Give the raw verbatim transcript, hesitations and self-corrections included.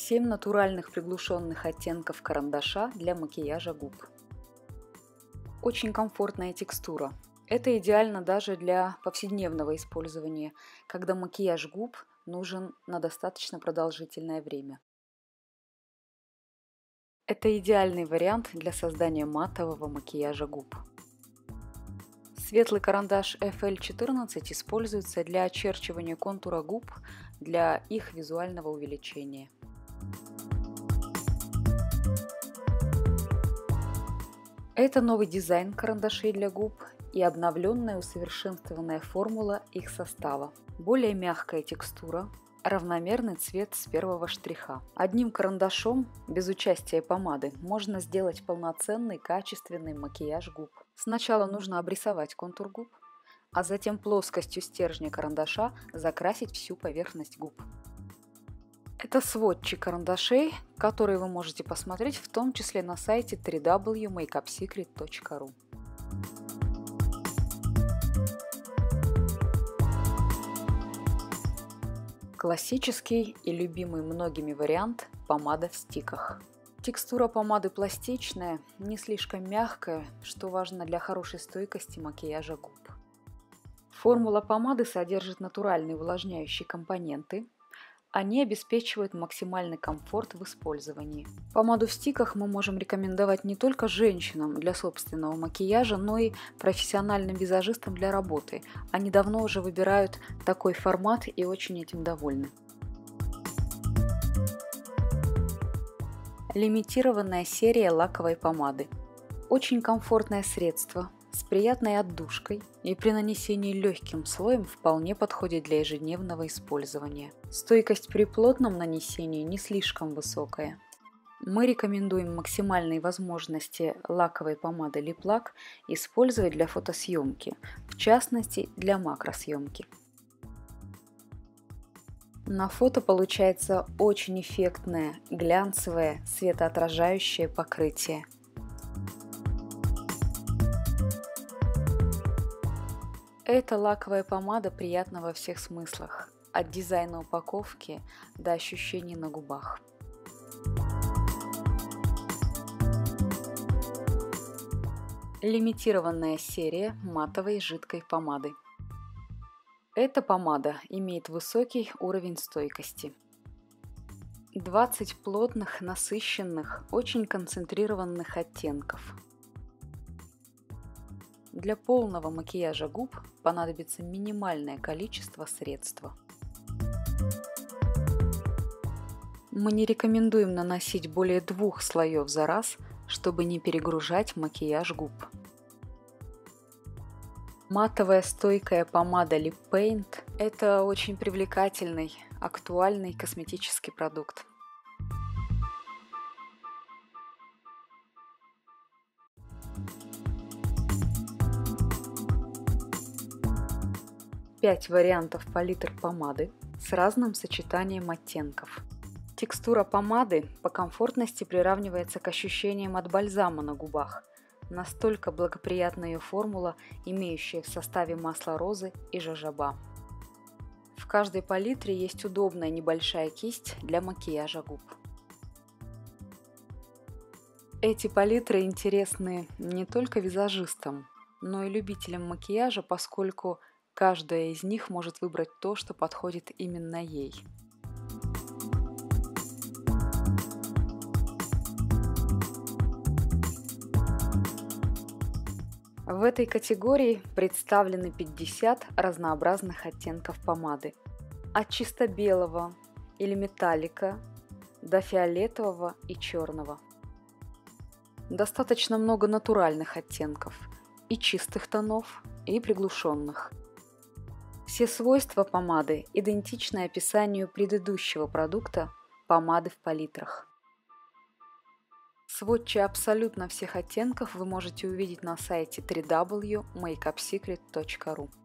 семь натуральных приглушенных оттенков карандаша для макияжа губ. Очень комфортная текстура. Это идеально даже для повседневного использования, когда макияж губ нужен на достаточно продолжительное время. Это идеальный вариант для создания матового макияжа губ. Светлый карандаш эф эл четырнадцать используется для очерчивания контура губ, для их визуального увеличения. Это новый дизайн карандашей для губ и обновленная усовершенствованная формула их состава. Более мягкая текстура, равномерный цвет с первого штриха. Одним карандашом, без участия помады, можно сделать полноценный качественный макияж губ. Сначала нужно обрисовать контур губ, а затем плоскостью стержня карандаша закрасить всю поверхность губ. Это сводчи карандашей, которые вы можете посмотреть в том числе на сайте дабл ю дабл ю дабл ю точка мейкап секрет точка ру. Классический и любимый многими вариант – помада в стиках. Текстура помады пластичная, не слишком мягкая, что важно для хорошей стойкости макияжа губ. Формула помады содержит натуральные увлажняющие компоненты. Они обеспечивают максимальный комфорт в использовании. Помаду в стиках мы можем рекомендовать не только женщинам для собственного макияжа, но и профессиональным визажистам для работы. Они давно уже выбирают такой формат и очень этим довольны. Лимитированная серия лаковой помады. Очень комфортное средство с приятной отдушкой и при нанесении легким слоем вполне подходит для ежедневного использования. Стойкость при плотном нанесении не слишком высокая. Мы рекомендуем максимальные возможности лаковой помады Lip Lac использовать для фотосъемки, в частности для макросъемки. На фото получается очень эффектное, глянцевое, светоотражающее покрытие. Эта лаковая помада приятна во всех смыслах, от дизайна упаковки до ощущений на губах. Лимитированная серия матовой жидкой помады. Эта помада имеет высокий уровень стойкости. двадцать плотных, насыщенных, очень концентрированных оттенков. Для полного макияжа губ понадобится минимальное количество средства. Мы не рекомендуем наносить более двух слоев за раз, чтобы не перегружать макияж губ. Матовая стойкая помада Lip Paint – это очень привлекательный, актуальный косметический продукт. пять вариантов палитр помады с разным сочетанием оттенков. Текстура помады по комфортности приравнивается к ощущениям от бальзама на губах. Настолько благоприятна ее формула, имеющая в составе масло розы и жожоба. В каждой палитре есть удобная небольшая кисть для макияжа губ. Эти палитры интересны не только визажистам, но и любителям макияжа, поскольку каждая из них может выбрать то, что подходит именно ей. В этой категории представлены пятьдесят разнообразных оттенков помады. От чисто белого или металлика до фиолетового и черного. Достаточно много натуральных оттенков, и чистых тонов, и приглушенных. Все свойства помады идентичны описанию предыдущего продукта помады в палитрах. Сводчи абсолютно всех оттенков вы можете увидеть на сайте дабл ю дабл ю дабл ю точка мейкап секрет точка ру.